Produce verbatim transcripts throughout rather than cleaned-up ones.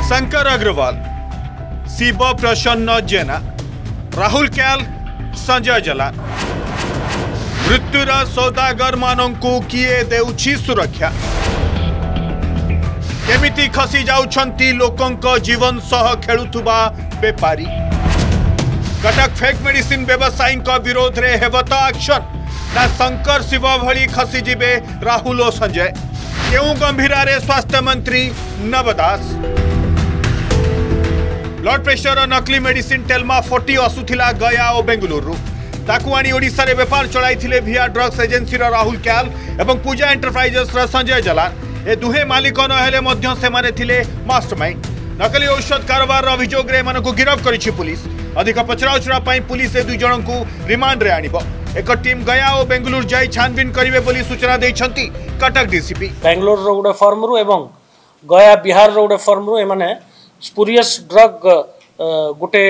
शंकर अग्रवाल, शिव प्रसन्न जेना, राहुल क्याल, संजय जलान मृत्युर सौदागर मानंकु किए देउछि सुरक्षा केमिति खसी जाउछंती लोकंक जीवन सह खेलुथुबा बेपारी कटक फेक मेडिसिन व्यवसायी विरोध रे हेबत एक्शन ना शंकर शिव भली खसी जिबे राहुल और संजय केउ गंभीरारे स्वास्थ्य मंत्री नव दास ब्लड प्रेशर और नकली मेडिसिन टेलमा फोर्टी आसुथिला गया और बेंगलुरु ताकू आनी ओडिशा रे व्यापार चलाइथिले भिया ड्रग्स एजेंसी रा राहुल क्याल एवं पूजा एंटरप्राइजेस रा संजय जलान ए दुहे मालिक न हेले मध्य से माने थिले मास्टरमाइंड नकली औषध कारोबार अभियोग रे मानको गिरफ्त करिछि पुलिस अधिक पचराउचरा पई पुलिस ए दुई जण को रिमांड रे आनिबो एक टीम गया और बेंगलुरु जाई छानबीन करिवे बोली सूचना दैछंती कटक डीसीपी बेंगलुरु रो गुडे फॉर्म रु एवं गया बिहार रो गुडे फॉर्म रु ए माने स्पुरियस ड्रग गुटे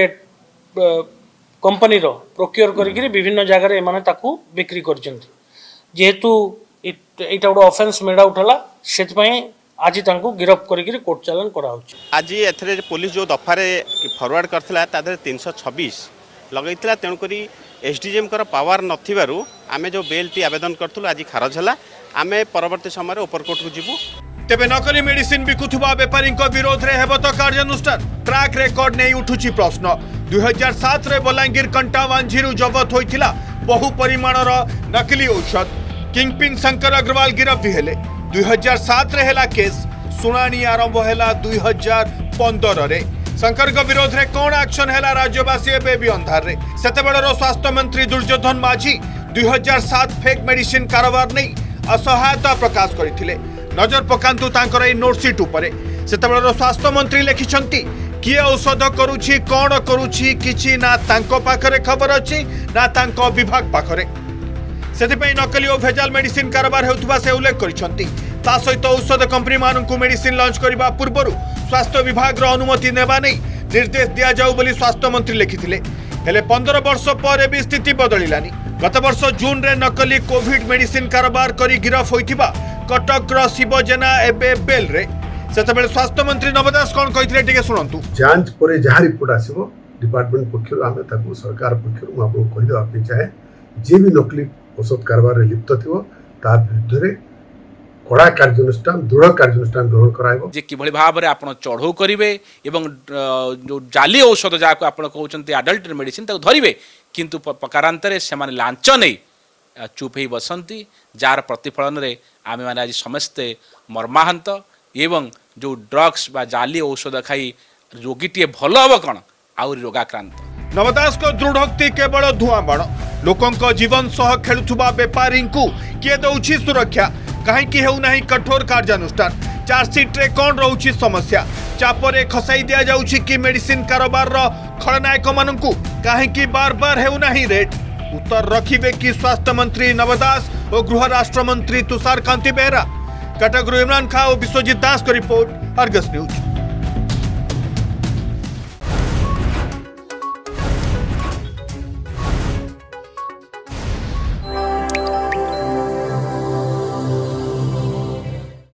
कंपनी रो प्रोक्योर करिकरी विभिन्न जगह रे माने ताकू बिक्री करचंती जेहेतु एटा गोटे ऑफेंस मेड आउट हला सेति पई आज तांको गिरफ्त करिकरी कोर्ट चालान करा होछि। आज एथरे पुलिस जो दफारे फॉरवर्ड करथिला तादरे तीन सौ छब्बीस लगैतिला तेणु करी एसडीजेएम कर पावर नथिबारु आमे जो बेल टी आवेदन करथुल आज खारज हला आमे परवर्ती समय ऊपर कोर्ट को जिवु तेबे नकली मेडिसिन बिकुथुबा व्यापारी विरोध रे हेबत कार्यानुष्ठान ट्रैक रेकर्ड नहीं उठुची प्रश्न दुई हजार सात रे बलांगीर कंटावांझीरु जबत होइथिला बहु परिमाणर नकली औषध किंगपिन शंकर अग्रवाल गिरफ्त हेले दुई हजार सात रे हेला केस सुनानी आरंभ हेला दुई हजार पंदर रे शंकर का विरोध रे कौन एक्शन हेला राज्यवासी एबे भी अंधार रे सेतेबेळर स्वास्थ्य मंत्री दुर्योधन माझी दुई हजार सात फेक मेडिसिन कारोबार नहीं असहायता प्रकाश करथिले नजर पकांतु तांकर ए नोटसीट उपरे सेतेबेळर स्वास्थ्य मंत्री लिखिछंती किए औषध करुछि कोन करुछि किछि ना तांको पाखरे खबर अछि ना तांको विभाग पाखरे सेतिपई नकली और भेजाल मेडिसिन कारोबार हेउथबा से उल्लेख करिसंती ता सहित औषध कंपनी मानकु मेडिसिन लॉन्च करबा पूर्वरु स्वास्थ्य विभाग रो अनुमति नेबा नै निर्देश दिया जाउ बोली स्वास्थ्य मंत्री लिखिथिले हेले पंद्रह वर्ष पर भी स्थिति बदलिलानी गत वर्ष जून रे नकली कोविड मेडिसिन कारोबार करी गिरफ होइथिबा कटक रो शिव जेना एबे बेल रे सेतबेले स्वास्थ्य मंत्री नवदास कोन कहिथिले टिके सुनंतु जांच परे जहा रिपोर्ट आसीबो डिपार्टमेंट पक्षरु आमे ताकू सरकार पक्षरु आपको कहि दो आपनि चाहे जे भी नकली औषध कारोबार रे लिप्त थिबो तार विरुद्ध रे कड़ा कार्यानुष्ठान दृढ़ कार्यानुष्ठान ग्रहण कराइबो जे किभଳି भाबरे आपण चढ़ौ करिवे एवं जो जाली औषध जाको आपण कहउचंती एडल्ट मेडिसिन ताको धरिवे किंतु पकारांतरे से माने लांच नै चुप ही बसंती जार प्रतिफलन रे आमे माने आज समस्ते मर्माहंत एवं जो ड्रग्स बा जाली औषध खाई रोगीटी भल हम कौन आउरी रोगाक्रांत नवदास को दृढ़ोक्ति केवल धुआं बाण लोकंक जीवन सह खेलुथुबा व्यापारी किए दउछि सुरक्षा कहीं हेउ नाही कठोर कार्यानुष्ठान चार्जसीट रे कौन रहउछि समस्या चापरे खसाई दिया जाउछि कि मेडिसिन कारोबार रो खलनायक मानंकु कहीं बार बार हेउ नाही रेट उत्तर रखिबे कि स्वास्थ्य मंत्री नवदास और गृह राष्ट्र मंत्री तुषार कांति बेहरा कटक इमरान खां और विश्वजीत दास को रिपोर्ट अर्गस न्यूज।